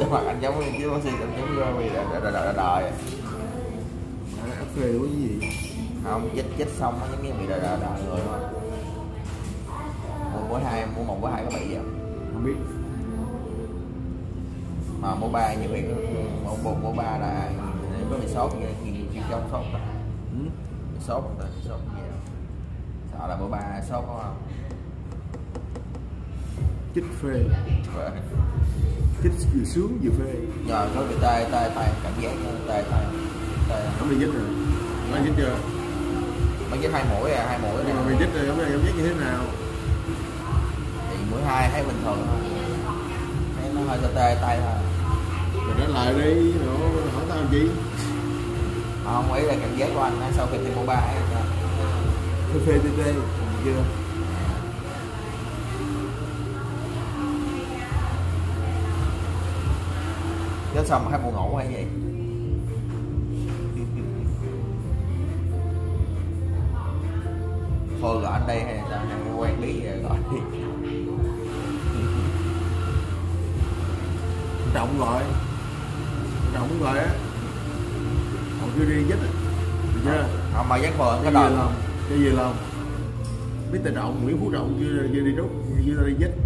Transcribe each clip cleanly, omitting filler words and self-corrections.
mặt anh giống chứ bác sĩ anh giống vì đời áp phê của cái gì không chết xong nó giống như bị đời người thôi. Mua một với hai có bị gì không biết mà mua ba nhiều khi mua ba là có bị sốt như trong sốt đó. Sốt gì đó. Sợ là mua ba sốt không chích phê chích vừa sướng vừa phê nhờ có bị tê cảm giác tê không bị chích rồi mày chích chưa mới chích 2 mũi à 2 mũi nhưng mà mày chích rồi không biết cảm giác như thế nào thì mũi 2 thấy bình thường thôi thấy nó hơi tê tay thôi mày nói lại đi nó hỏi tao làm chi không ý là cảm giác của anh sau khi tiêm mũi 3 ấy phê tê chưa chết xong mà hay buồn ngủ hay gì thôi gọi anh đây hay sao hay quen biết gọi đi trọng gọi á còn chưa đi dứt được chưa không mà giác phường cái đời đời lòng cái gì lòng biết tài Trọng Nguyễn Phú Trọng chưa đi rút chưa đi dứt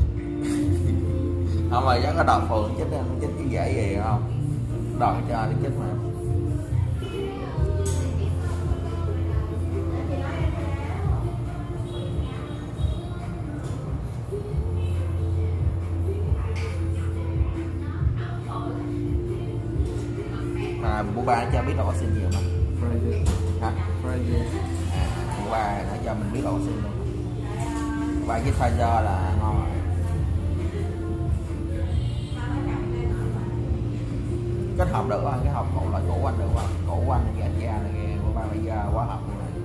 không mà giác cái đòn phường chết anh chết như dễ gì không đòn cho đi chết mà Bố ba cho biết là vaccine nhiều mà hả bố ba nó cho mình biết là vaccine luôn ba với Pfizer là ngon rồi kết hợp được không cái hộp cổ loại cổ anh được không cổ của anh gà cha này nghe bố ba bây giờ quá hợp luôn này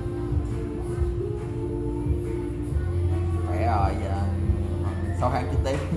khỏe rồi giờ 6 tháng trực tiếp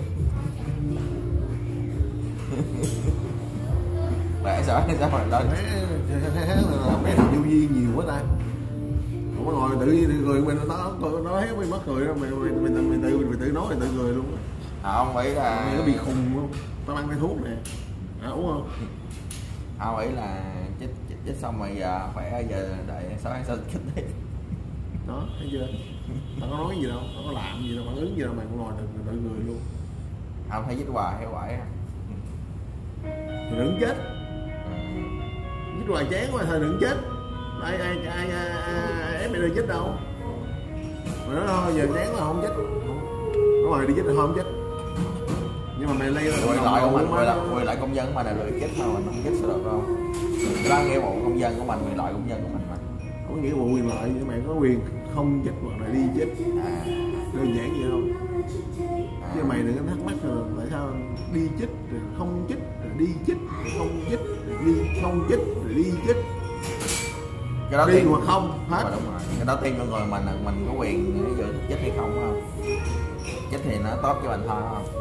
để sao mà lên mấy thằng vô duyên nhiều quá ta không có ngồi tự nhiên cười mình nó hết mới mất cười đó mình tự nói tự cười luôn không nghĩ là mày có bị khùng không tao ăn cái thuốc nè uống không không nghĩ là chết xong rồi giờ khỏe giờ đợi 6 tháng sau chết đi đó thấy chưa tao có nói gì đâu tao có làm gì đâu phản ứng gì đâu mày cũng ngồi tự cười luôn không thấy chết hoài hay quậy thì đừng chết chết hoài chán quá thôi đừng chết ai ép mày đi chết đâu mà nói thôi giờ chán là không chết nó mày đi chết là không chết nhưng mà mày lây quay lại công dân của mình là rồi chết mà mình không chết sao được không cái đó nghĩa vụ công dân của mình quay lại công dân của mình mà có nghĩa vụ quyền lợi nhưng mày có quyền không chết hoặc là đi chết đơn giản vậy không chứ mày đừng có thắc mắc là tại sao đi chết rồi không chết rồi đi chết rồi không chết rồi đi không chết rồi đi chết cái đó đi hoặc không hết đúng rồi cái đó tiêm cho người mình có quyền ví dụ chết hay không chết thì nó tốt cho mình thôi không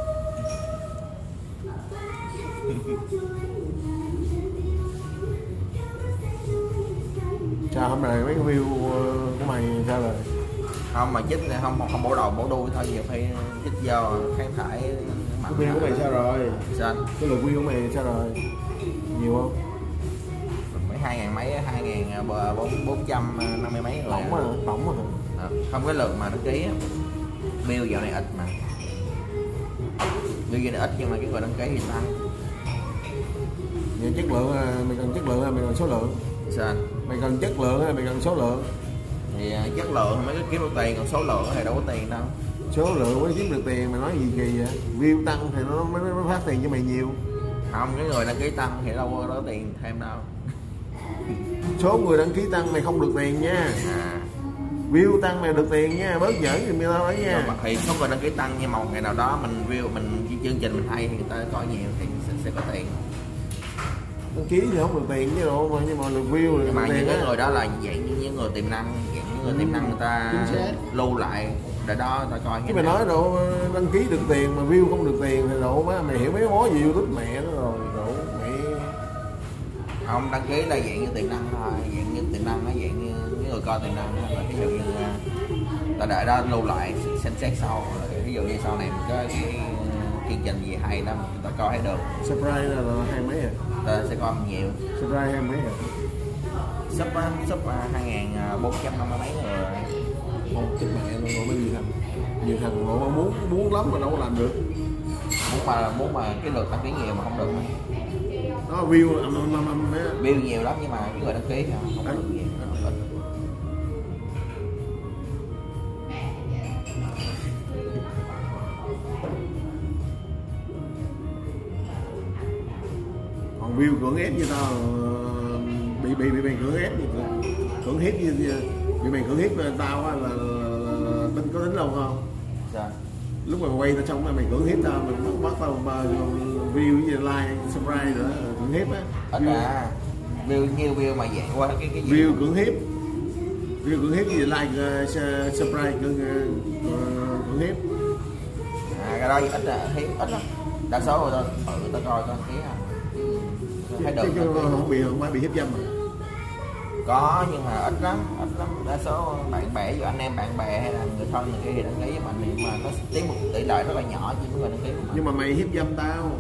sao hôm nay mấy cái view của mày sao rồi không mà chích không bổ đầu bổ đuôi thôi nhiều khi chích do kháng thải cái view của mày sao rồi sao cái lượt view của mày sao rồi nhiều không mấy 2.000 mấy 2.450 mấy rồi tổng mà không cái lượt mà đăng ký view dạo này ít mà view dạo này ít nhưng mà cái người đăng ký thì tăng vậy chất lượng mày cần chất lượng hay mày cần số lượng sao mày cần chất lượng hay mày cần số lượng thì chất lượng mới kiếm được tiền còn số lượng thì đâu có tiền đâu số lượng mới kiếm được tiền mày nói gì kỳ vậy view tăng thì nó mới phát tiền cho mày nhiều không cái người đăng ký tăng thì đâu có tiền thêm đâu số người đăng ký tăng mày không được tiền nha view tăng mày được tiền nha bớt giỡn thì mày nói nha thì số người đăng ký tăng nhưng mà một ngày nào đó mình view mình chương trình mình hay thì người ta có nhiều thì sẽ có tiền đăng ký thì không được tiền chứ đâu mà nhưng mà được view là mà những cái người đó là dạng như những người tiềm năng những người tiềm năng người ta lưu lại để đó ta coi chứ mày nói đâu đăng ký được tiền mà view không được tiền thì độ má mày hiểu mấy món gì YouTube mẹ nó rồi độ mẹ không đăng ký là dạng như tiềm năng thôi dạng như tiềm năng nó dạng như những người coi tiềm năng là ví dụ như ta để đó lưu lại xem xét sau ví dụ như sau này cái chương trình gì hay lắm người ta coi thấy được. Surprise là hai mấy à? Ta sẽ coi nhiều. Surprise hai mấy à? Sắp 2.450 mấy người. Không, cái mẹ nó ngồi với nhiều thằng ngồi muốn lắm mà đâu có làm được. Muốn mà cái lượt đăng ký nhiều mà không được. Nó view view nhiều lắm nhưng mà cái người đăng ký không có được nhiều. Còn view cưỡng ép như tao bị mày cưỡng ép cưỡng hiếp như bị mày cưỡng hiếp tao á là tính có tính đâu không? Sao? Lúc mà quay tao xong mày cưỡng hiếp tao mình bắt tao view với like subscribe nữa cưỡng hiếp á. Ít à. View view mà dạng qua cái gì? View cưỡng hiếp gì like subscribe cưỡng hiếp. Cái đó ít là hiếm ít lắm. Đa số người ta coi đăng ký à. Thấy được. Không phải bị hiếp dâm mà. Có nhưng mà ít lắm. Đa số bạn bè, dù anh em bạn bè hay là người thân người kia thì đăng ký với mình nhưng mà nó tiến một tỷ lệ rất là nhỏ chỉ mới người đăng ký của mình. Nhưng mà mày hiếp dâm tao.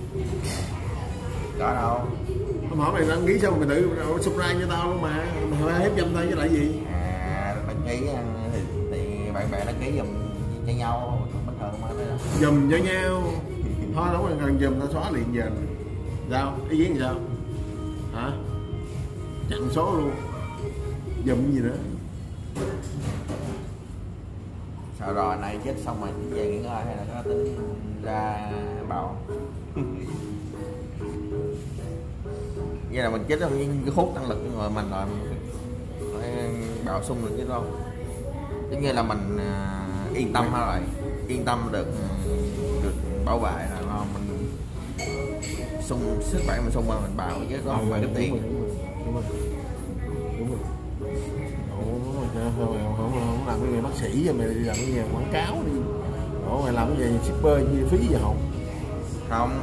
Có đâu. Không hỏi mày đăng ký sao mày tự subscribe cho tao luôn mà. Mày hiếp dâm tao chứ lại gì? Đăng ký thì bạn bè đăng ký giùm cho nhau bình thường mà. Giùm cho nhau. Thôi đúng rồi, cần giùm tao xóa liền giờ. Sao? Ý kiến sao? Hả? Chặn số luôn. Giùm gì nữa? Sao rồi này chết xong rồi về nghỉ ngơi hay là có tính ra bào? Vậy là mình chết trong cái hút tăng lực của người mình rồi mình bào sung được chứ đâu. Giống như là mình yên tâm thôi rồi, yên tâm được bảo vệ là lo mình sung sức khỏe mình sung mà mình bào chứ có không phải cái tiền. Đúng rồi. Không làm cái nghề bác sĩ rồi mày đi làm cái nghề quảng cáo đi. Ủa mày làm cái nghề shipper như phí gì không? Không,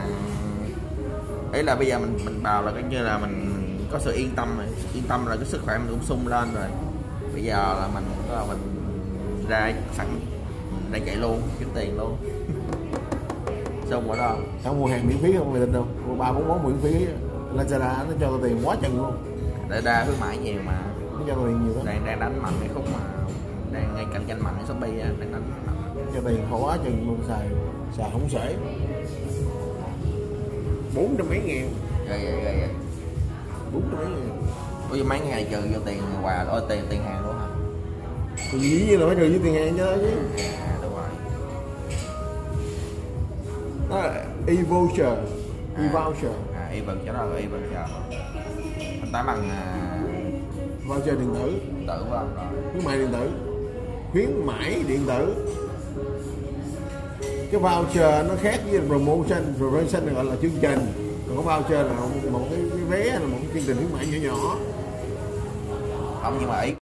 ý là bây giờ mình bào là coi như là mình có sự yên tâm rồi, yên tâm là cái sức khỏe mình cũng sung lên rồi. Bây giờ là mình ra sẵn ra chạy luôn kiếm tiền luôn. Xong rồi đó. Tao mua hàng miễn phí không mày tin đâu? Mua 3-4 món miễn phí Lazada nó cho tao tiền quá chừng luôn. Để đa khuyến mãi nhiều mà. Nó cho tao tiền nhiều lắm. Đang đánh mạnh cái khúc mà đang ngay cạnh tranh mạnh cái Shopee đang đánh mạnh. Cho tiền quá chừng luôn, xài không xuể. 400 mấy ngàn. Rồi. 400 mấy ngàn. Ủa mấy ngày trừ vô tiền quà tiền hàng luôn hả? Thì dĩ nhiên là phải trừ với tiền hàng cho đó chứ. Đúng rồi. Đó là e-voucher. E-voucher. E-voucher đó là e-voucher. Thanh toán bằng voucher điện tử. Tử không? Rồi. Khuyến mại điện tử. Khuyến mãi điện tử. Cái voucher nó khác với promotion gọi là chương trình. Còn cái voucher là một cái vé là một cái chương trình khuyến mại nhỏ nhỏ. Không nhưng mà ý